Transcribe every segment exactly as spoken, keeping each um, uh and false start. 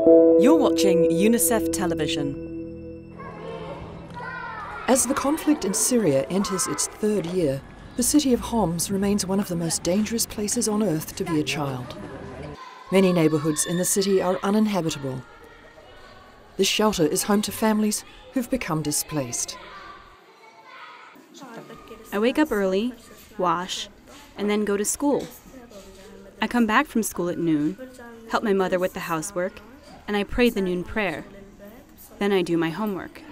You're watching UNICEF television. As the conflict in Syria enters its third year, the city of Homs remains one of the most dangerous places on earth to be a child. Many neighbourhoods in the city are uninhabitable. This shelter is home to families who've become displaced. I wake up early, wash, and then go to school. I come back from school at noon, help my mother with the housework, and I pray the noon prayer. Then I do my homework.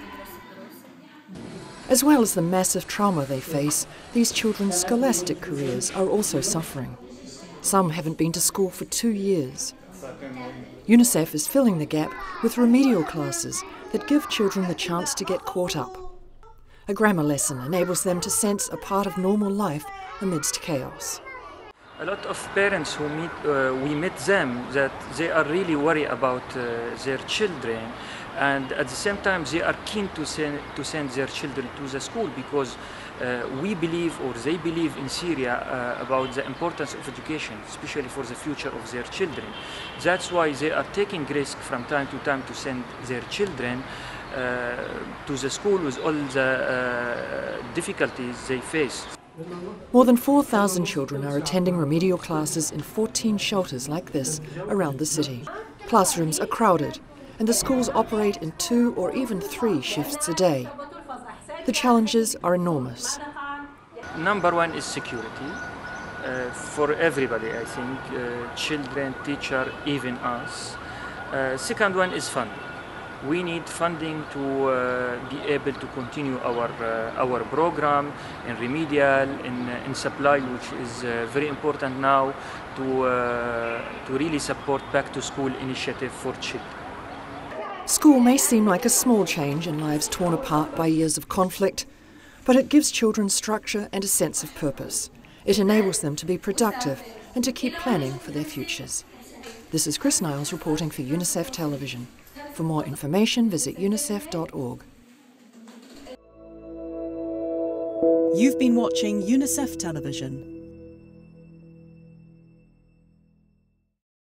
As well as the massive trauma they face, these children's scholastic careers are also suffering. Some haven't been to school for two years. UNICEF is filling the gap with remedial classes that give children the chance to get caught up. A grammar lesson enables them to sense a part of normal life amidst chaos. A lot of parents who meet, uh, we meet them, that they are really worried about uh, their children, and at the same time they are keen to send, to send their children to the school because uh, we believe, or they believe in Syria, uh, about the importance of education, especially for the future of their children. That's why they are taking risk from time to time to send their children uh, to the school with all the uh, difficulties they face. More than four thousand children are attending remedial classes in fourteen shelters like this around the city. Classrooms are crowded, and the schools operate in two or even three shifts a day. The challenges are enormous. Number one is security. Uh, for everybody, I think, uh, children, teacher, even us. Uh, second one is funding. We need funding to uh, be able to continue our uh, our program in remedial, in, uh, in supply, which is uh, very important now to uh, to really support back to school initiative for children. School may seem like a small change in lives torn apart by years of conflict, but it gives children structure and a sense of purpose. It enables them to be productive and to keep planning for their futures. This is Chris Niles reporting for UNICEF Television. For more information, visit unicef dot org. You've been watching UNICEF television.